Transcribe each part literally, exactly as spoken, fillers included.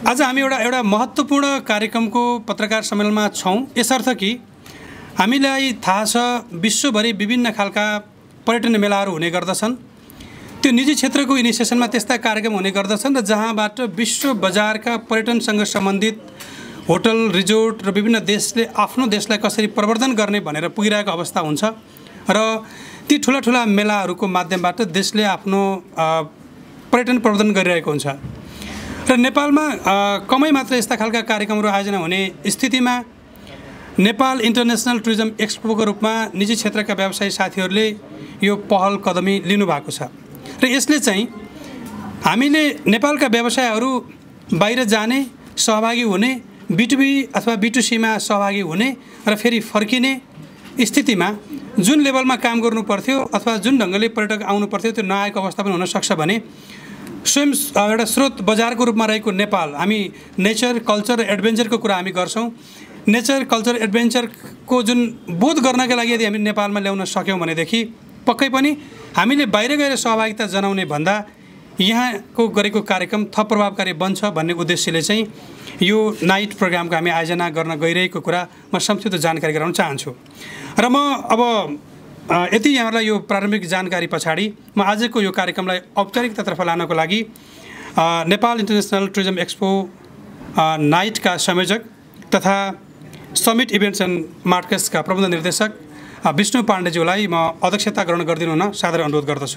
आज हामी एउटा एउटा महत्त्वपूर्ण कार्यक्रमको पत्रकार सम्मेलनमा छौँ यसर्थ कि हामीलाई थाहा छ विश्वभरि विभिन्न खालका पर्यटन मेलाहरू हुने गर्दछन्। त्यो निजी क्षेत्रको इनिसिएसनमा त्यस्ता कार्यक्रम हुने गर्दछन् र जहाँबाट विश्व बजारका पर्यटनसँग सम्बन्धित होटल रिजोर्ट र विभिन्न देशले आफ्नो देशलाई कसरी प्रवर्धन गर्ने भनेर पुगिरहेको अवस्था हुन्छ र ती ठुला ठुला मेलाहरूको माध्यमबाट देशले आफ्नो पर्यटन प्रवर्धन गरिरहेको हुन्छ र नेपालमा कमै मात्र यस्ता खालका कार्यक्रमहरू आयोजना हुने स्थितिमा नेपाल इन्टरनेसनल टुरिज्म एक्सपोको रूपमा निजी क्षेत्रका व्यवसायी साथीहरूले यो पहल कदमी लिनुभएको छ र यसले चाहिँ हामीले नेपालका व्यवसायहरू बाहिर जाने सहभागी हुने बिटुबी अथवा बिटुसीमा सहभागी हुने र फेरि फर्किने स्थितिमा जुन लेभलमा काम गर्नु पर्थ्यो अथवा जुन ढङ्गले पर्यटक आउनु पर्थ्यो त्यो नआएको अवस्था पनि हुन सक्छ भने स्वयं एउटा स्रोत बजारको रूपमा रहेको नेपाल हामी नेचर कल्चर र एडभेन्चरको कुरा हामी गर्छौँ। नेचर कल्चर एडभेन्चरको जुन बोध गर्नका लागि यदि हामी नेपालमा ल्याउन सक्यौँ भनेदेखि पक्कै पनि हामीले बाहिर गएर सहभागिता जनाउने भन्दा यहाँको गरेको कार्यक्रम थप प्रभावकारी बन्छ भन्ने उद्देश्यले चाहिँ यो नाइट प्रोग्रामको हामी आयोजना गर्न गइरहेको कुरा म संक्षिप्त जानकारी गराउन चाहन्छु र म अब यति यहाँलाई यो प्रारम्भिक जानकारी पछाडि म आजको यो कार्यक्रमलाई औपचारिकतातर्फ लानको लागि नेपाल इन्टरनेसनल टुरिज्म एक्सपो नाइटका संयोजक तथा समिट इभेन्ट्स एन्ड मार्केट्सका प्रबन्ध निर्देशक विष्णु पाण्डेज्यूलाई म अध्यक्षता ग्रहण गरिदिनु हुन सादर अनुरोध गर्दछु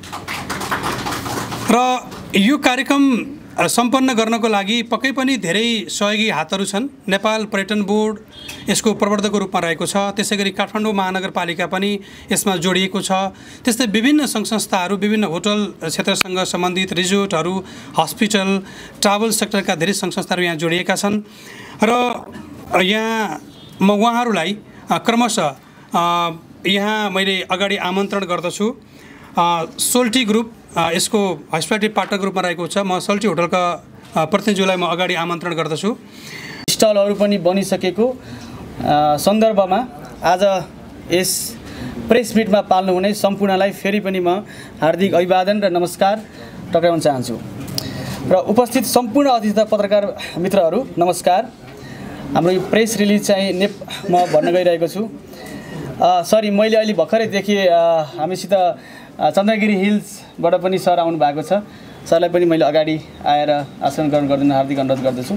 र यो कार्यक्रम सम्पन्न गर्नको लागि पक्कै पनि धेरै सहयोगी हातहरू छन्। नेपाल पर्यटन बोर्ड यसको प्रवर्धकको रूपमा रहेको छ, त्यसैगरी काठमाडौँ महानगरपालिका पनि यसमा जोडिएको छ, त्यस्तै विभिन्न सङ्घ संस्थाहरू विभिन्न होटल क्षेत्रसँग सम्बन्धित रिजोर्टहरू हस्पिटल ट्राभल सेक्टरका धेरै सङ्घ संस्थाहरू यहाँ जोडिएका छन् र यहाँ म उहाँहरूलाई क्रमशः यहाँ मैले अगाडि आमन्त्रण गर्दछु। सोल्टी ग्रुप यसको हस्पिटालिटी पार्टनरको रूपमा रहेको छ, म सोल्टी होटलका प्रतिनिधिलाई म अगाडि आमन्त्रण गर्दछु। स्टलहरू पनि बनिसकेको सन्दर्भमा आज यस प्रेस मिटमा पाल्नुहुने सम्पूर्णलाई फेरि पनि म हार्दिक अभिवादन र नमस्कार टक्राउन चाहन्छु र उपस्थित सम्पूर्ण अतिथि पत्रकार मित्रहरू नमस्कार। हाम्रो यो प्रेस रिलिज चाहिँ नेप म भन्न गइरहेको छु। सरी मैले अहिले भर्खरै देखेँ हामीसित चन्द्रगिरी हिल्सबाट पनि सर आउनु भएको छ, सरलाई पनि मैले अगाडि आएर आसन ग्रहण गरिदिन हार्दिक अनुरोध गर्दछु।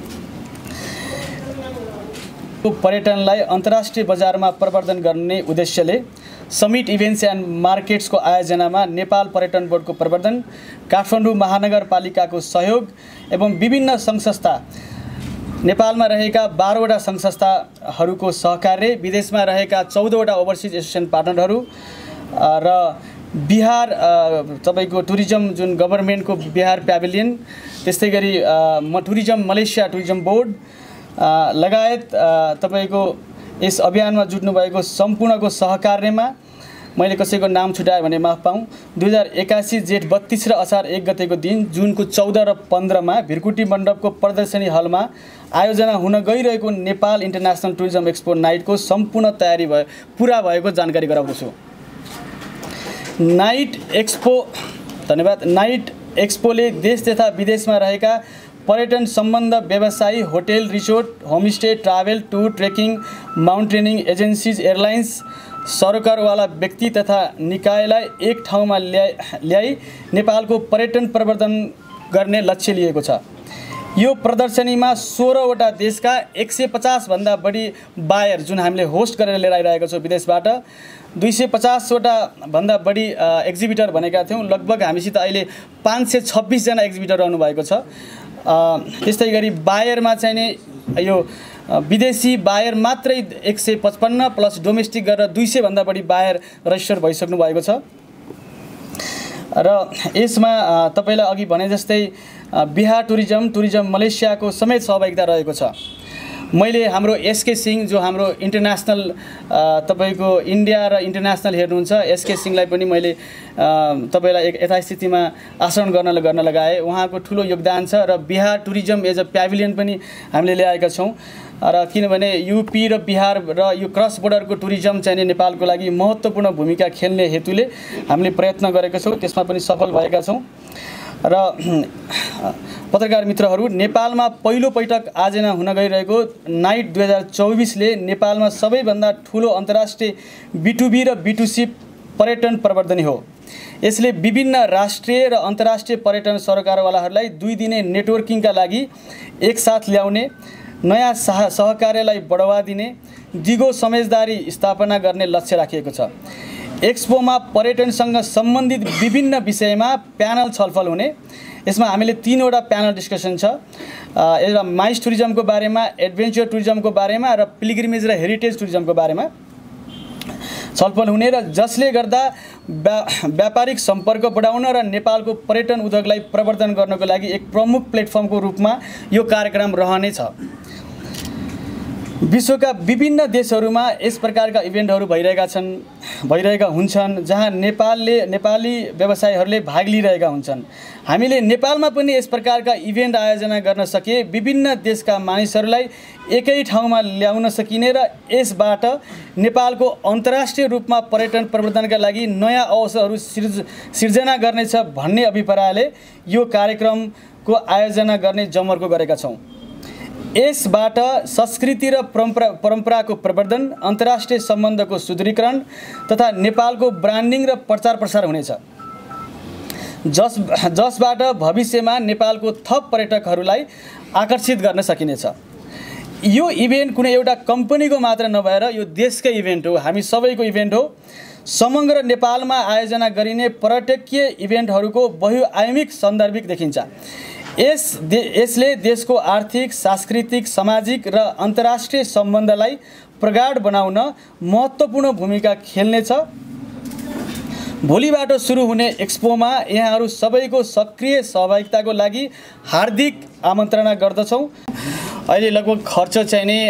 पर्यटनलाई अन्तर्राष्ट्रिय बजारमा प्रवर्धन गर्ने उद्देश्यले समिट इभेन्ट्स एन्ड मार्केट्सको आयोजनामा नेपाल पर्यटन बोर्डको प्रवर्धन, काठमाडौँ महानगरपालिकाको सहयोग एवं विभिन्न सङ्घ संस्था नेपालमा रहेका बाह्रवटा सङ्घ संस्थाहरूको सहकार्य, विदेशमा रहेका चौधवटा ओभरसिज एसोसिएसन पार्टनरहरू र बिहार तपाईको टुरिज्म जुन गभर्नमेन्टको बिहार प्याभिलियन, त्यस्तै गरी म टुरिज्म मलेसिया टुरिज्म बोर्ड लगायत तपाईको यस अभियानमा जुट्नु भएको सम्पूर्णको सहकार्यमा मैले कसैको नाम छुटाएँ भने माफ पाऊँ। दुई हजार एकासी जेठ बत्तीस र असार एक गतेको दिन जुनको चौध र पन्ध्रमा भिरकुटी मण्डपको प्रदर्शनी हलमा आयोजना हुन गइरहेको नेपाल इन्टरनेसनल टुरिज्म एक्सपो नाइटको सम्पूर्ण तयारी भयो पुरा भएको जानकारी गराउँदछु। नाइट एक्सपो धन्यवाद नाइट एक्सपोले देश तथा विदेशमा रहेका पर्यटन सम्बन्ध व्यवसायी, hotel resort, homestay, travel, tour, trekking, mountaineering agencies, airlines, सरकारवाला व्यक्ति तथा निकायलाई एक ठाउँमा ल्याइ ल्याई नेपालको पर्यटन प्रवर्धन गर्ने लक्ष्य लिएको छ। यो प्रदर्शनीमा सोह्रवटा देशका एक सय पचासभन्दा बढी बायर जुन हामीले होस्ट गरेर लिएर आइरहेको छौँ विदेशबाट, दुई सय पचासवटा भन्दा बढी एक्जिबिटर भनेका थियौँ। लगभग हामीसित अहिले पाँच सय छब्बिसजना एक्जिबिटर रहनु भएको छ। त्यस्तै गरी बायरमा चाहिँ नि यो विदेशी बायर मात्रै एक सय पचपन्न प्लस डोमेस्टिक गरेर दुई सय भन्दा बढी बायर रजिस्टर भइसक्नु भएको छ र यसमा तपाईँलाई अघि भने जस्तै बिहार टुरिज्म टुरिज्म मलेसियाको समेत सहभागिता रहेको छ। मैले हाम्रो एसके सिंह जो हाम्रो इन्टरनेसनल तपाईको इन्डिया र इन्टरनेसनल हेर्नुहुन्छ, एसके सिंहलाई पनि मैले तपाईँलाई एक यथास्थितिमा आचरण गर्न गर्न लगाएँ। उहाँको ठुलो योगदान छ र Bihar tourism as a pavilion पनि हामीले ल्याएका छौँ र किनभने युपी र बिहार र यो क्रस बोर्डरको टुरिज्म चाहिँ नेपालको लागि महत्त्वपूर्ण भूमिका खेल्ने हेतुले हामीले प्रयत्न गरेका छौँ, त्यसमा पनि सफल भएका छौँ। र पत्रकार मित्रहरू, नेपालमा पहिलो पटक आयोजना हुन गइरहेको नाइट दुई हजार चौबिसले नेपालमा सबैभन्दा ठुलो अन्तर्राष्ट्रिय बिटुबी र बिटुसी पर्यटन प्रवर्धनी हो। यसले विभिन्न राष्ट्रिय र अन्तर्राष्ट्रिय पर्यटन सरकारवालाहरूलाई दुई दिने नेटवर्किङका लागि एकसाथ ल्याउने, नयाँ सह सहकार्यलाई बढावा दिने, दिगो समझदारी स्थापना गर्ने लक्ष्य राखिएको छ। एक्सपोमा पर्यटनसँग सम्बन्धित विभिन्न विषयमा प्यानल छलफल हुने। यसमा हामीले तीनवटा प्यानल डिस्कसन छ। एउटा माइस टुरिज्मको बारेमा, एडभेन्चर टुरिज्मको बारेमा र पिलग्रिमेज र हेरिटेज टुरिज्मको बारेमा छलफल हुने र जसले गर्दा व्यापारिक सम्पर्क बढाउन र नेपालको पर्यटन उद्योगलाई प्रवर्धन गर्नको लागि एक प्रमुख प्लेटफर्मको रूपमा यो कार्यक्रम रहनेछ। विश्वका विभिन्न देशहरूमा यस प्रकारका इभेन्टहरू भइरहेका छन् भइरहेका हुन्छन् जहाँ नेपालले नेपाली व्यवसायीहरूले भाग लिइरहेका हुन्छन्। हामीले नेपालमा पनि यस प्रकारका इभेन्ट आयोजना गर्न सके विभिन्न देशका मानिसहरूलाई एकै ठाउँमा ल्याउन सकिने र यसबाट नेपालको अन्तर्राष्ट्रिय रूपमा पर्यटन प्रवर्धनका लागि नयाँ अवसरहरू सिर्ज सिर्जना गर्नेछ भन्ने अभिप्रायले यो कार्यक्रमको आयोजना गर्ने जमर्को गरेका छौँ। यसबाट संस्कृति र परम्परा परम्पराको प्रवर्धन, अन्तर्राष्ट्रिय सम्बन्धको सुदृढीकरण तथा नेपालको ब्रान्डिङ र प्रचार प्रसार हुनेछ, जस जसबाट भविष्यमा नेपालको थप पर्यटकहरूलाई आकर्षित गर्न सकिनेछ। यो इभेन्ट कुनै एउटा कम्पनीको मात्र नभएर यो देशकै इभेन्ट हो, हामी सबैको इभेन्ट हो। समग्र नेपालमा आयोजना गरिने पर्यटकीय इभेन्टहरूको बहुआयामिक सान्दर्भिक देखिन्छ। यस दे यसले देशको आर्थिक, सांस्कृतिक, सामाजिक र अन्तर्राष्ट्रिय सम्बन्धलाई प्रगाढ बनाउन महत्त्वपूर्ण भूमिका खेल्नेछ। भोलिबाट सुरु हुने एक्सपोमा यहाँहरू सबैको सक्रिय सहभागिताको लागि हार्दिक आमन्त्रणा गर्दछौँ। अहिले लगभग खर्च चाहिँ नै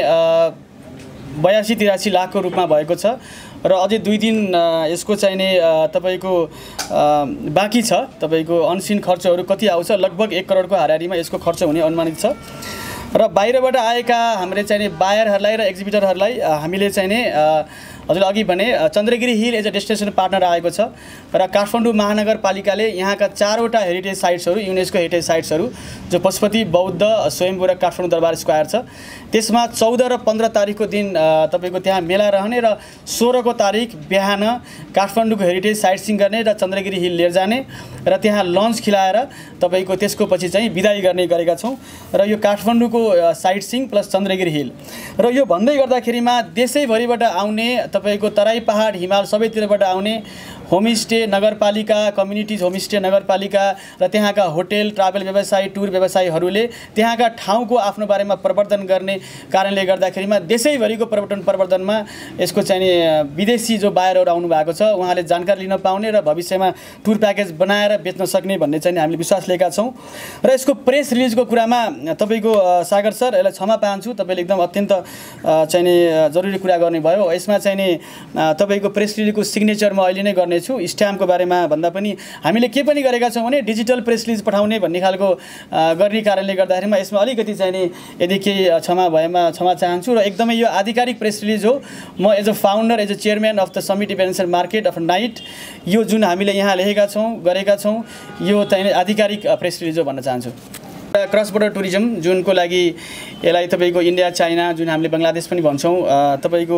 बयासी तिरासी लाखको रूपमा भएको छ र अझै दुई दिन यसको चाहिँ नि तपाईको बाँकी छ। तपाईको अनसिन खर्चहरू कति आउँछ, लगभग एक करोडको हाराहारीमा यसको खर्च हुने अनुमानित छ र बाहिरबाट आएका हामीले चाहिँ नि बायरहरूलाई र एक्जिबिटरहरूलाई हामीले चाहिँ नि हजुरले अघि भने Chandragiri hill as a destination partner आएको छ र काठमाडौँ महानगरपालिकाले यहाँका चारवटा हेरिटेज साइट्सहरू, युनेस्को हेरिटेज साइट्सहरू जो पशुपति, बौद्ध, स्वयम्भू र काठमाडौँ दरबार स्क्वायर छ, त्यसमा चौध र पन्ध्र तारिकको दिन तपाईको त्यहाँ मेला रहने र सोह्रको तारिक बिहान काठमाडौँको हेरिटेज साइट सिइङ गर्ने र चन्द्रगिरी हिल लिएर जाने र त्यहाँ लन्च खिलाएर तपाईको त्यसको पछि चाहिँ बिदाई गर्ने गरेका छौँ। र यो काठमाडौँको sightseeing plus Chandragiri hill र यो भन्दै गर्दाखेरिमा देशैभरिबाट आउने तपाईको तराई पहाड हिमाल सबैतिरबाट आउने होमस्टे नगरपालिका, कम्युनिटिज होमस्टे नगरपालिका र त्यहाँका होटेल, ट्राभल व्यवसायी, टुर व्यवसायीहरूले त्यहाँका ठाउँको आफ्नो बारेमा प्रवर्धन गर्ने कारणले गर्दाखेरिमा देशैभरिको पर्यटन प्रवर्धनमा यसको चाहिँ विदेशी जो बायरहरू आउनु भएको छ उहाँले जानकारी लिन पाउने र भविष्यमा टुर प्याकेज बनाएर बेच्न सक्ने भन्ने चाहिँ हामीले विश्वास लिएका छौँ। र यसको प्रेस रिलिजको कुरामा तपाईको सागर सर यसलाई क्षमा पाउँछु, तपाईँले एकदम अत्यन्त चाहिँ नि जरुरी कुरा गर्नुभयो। यसमा चाहिँ नि तपाईको प्रेस रिलिजको सिग्नेचर म अहिले नै गर्ने छु। स्ट्याम्पको बारेमा भन्दा पनि हामीले के पनि गरेका छौँ भने डिजिटल प्रेस रिलिज पठाउने भन्ने खालको गर्ने कारणले गर्दाखेरिमा यसमा अलिकति चाहिँ नि यदि केही क्षमा भएमा क्षमा चाहन्छु र एकदमै यो आधिकारिक प्रेस रिलिज हो। म as a founder, as a chairman of the summit events and market of night यो जुन हामीले यहाँ लेखेका छौँ गरेका छौँ यो चाहिँ आधिकारिक प्रेस रिलिज हो भन्न चाहन्छु। क्रस बोर्डर टुरिज्म जुनको लागि यसलाई तपाईको इन्डिया, चाइना, जुन हामीले बङ्गलादेश पनि भन्छौँ, तपाईको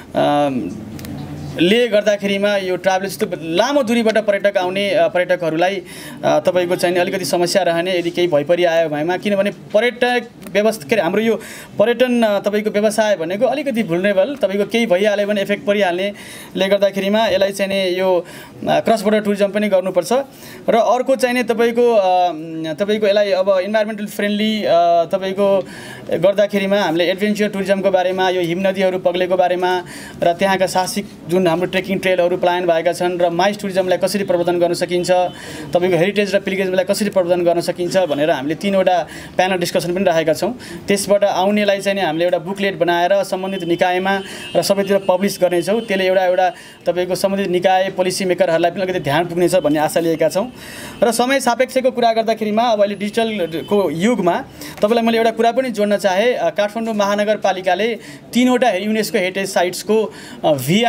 ले गर्दाखेरिमा यो ट्राभल जस्तो लामो दूरीबाट पर्यटक आउने पर्यटकहरूलाई तपाईको चाहिँ अलिकति समस्या रहने यदि केही भइपरि आयो भएमा, किनभने पर्यटक व्यवस्था के हाम्रो यो पर्यटन तपाईको व्यवसाय भनेको अलिकति भुलनेबल, तपाईको केही भइहाल्यो भने इफेक्ट परिहाल्नेले गर्दाखेरिमा यसलाई चाहिँ नि यो क्रस बोर्डर टुरिज्म पनि गर्नुपर्छ। र अर्को चाहिँ नि तपाईको तपाईको यसलाई अब इन्भाइरोमेन्टल फ्रेन्डली तपाईको गर्दाखेरिमा हामीले एडभेन्चर टुरिज्मको बारेमा, यो हिम नदीहरू पग्लेको बारेमा र त्यहाँका साहसिक जुन हाम्रो ट्रेकिङ ट्रेलहरू प्लान भएका छन् र माइस टुरिज्मलाई कसरी प्रवर्धन गर्न सकिन्छ, तपाईको हेरिटेज र पिलग्रिमेजलाई कसरी प्रवर्धन गर्न सकिन्छ भनेर हामीले तीनवटा प्यानल डिस्कसन पनि राखेका छौँ। त्यसबाट आउनेलाई चाहिँ हामीले एउटा बुकलेट बनाएर सम्बन्धित निकायमा र सबैतिर पब्लिस गर्नेछौँ। त्यसले एउटा एउटा तपाईको सम्बन्धित निकाय, पोलिसी मेकरहरूलाई पनि अलिकति ध्यान पुग्नेछ भन्ने आशा लिएका छौँ। र समय सापेक्षको कुरा गर्दाखेरिमा अब अहिले डिजिटलको युगमा तपाईँलाई मैले एउटा कुरा पनि जोड्न चाहे, काठमाडौँ महानगरपालिकाले तीनवटा युनेस्को हेरिटेज साइट्सको भिआर पनि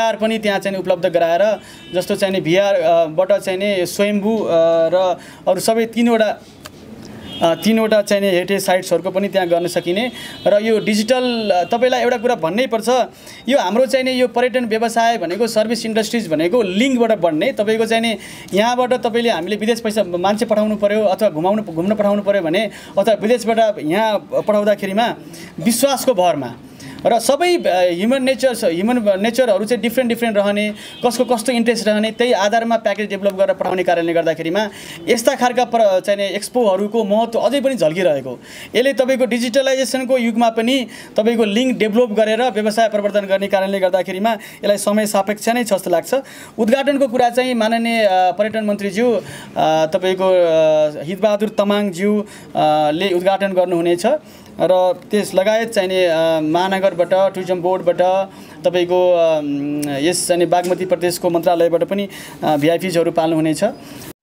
त्यहाँ चाहिँ उपलब्ध गराएर जस्तो चाहिँ भिआरबाट चाहिँ स्वयम्भू र अरू सबै तीनवटा तीनवटा चाहिँ हेरिटेज साइट्सहरूको पनि त्यहाँ गर्न सकिने र यो डिजिटल तपाईँलाई एउटा कुरा भन्नै पर्छ यो हाम्रो चाहिँ यो पर्यटन व्यवसाय भनेको सर्भिस इन्डस्ट्रिज भनेको लिङ्कबाट बढ्ने तपाईँको चाहिँ यहाँबाट तपाईँले हामीले विदेश पैसा मान्छे पठाउनु पर्यो अथवा घुमाउनु घुम्न पठाउनु पर्यो भने अथवा विदेशबाट यहाँ पठाउँदाखेरिमा विश्वासको भरमा र सबै ह्युमन नेचर ह्युमन नेचरहरू चाहिँ डिफ्रेन्ट डिफ्रेन्ट रहने कसको कस्तो इन्ट्रेस्ट रहने त्यही आधारमा प्याकेज डेभलप गरेर पठाउने कारणले गर्दाखेरिमा यस्ता खालका चाहिँ एक्सपोहरूको महत्त्व अझै पनि झल्किरहेको यसले तपाईँको डिजिटलाइजेसनको युगमा पनि तपाईँको लिङ्क डेभलप गरेर व्यवसाय प्रवर्धन गर्ने कारणले गर्दाखेरिमा यसलाई समय सापेक्ष नै छ जस्तो लाग्छ। उद्घाटनको कुरा चाहिँ माननीय पर्यटन मन्त्रीज्यू तपाईँको हितबहादुर तमाङज्यूले उद्घाटन गर्नुहुनेछ र त्यस लगायत चाहिने महानगरबाट टुरिज्म बोर्डबाट तपाईँको यस चाहिँ बागमती प्रदेशको मन्त्रालयबाट पनि भिआइपिजहरू पाल्नुहुनेछ।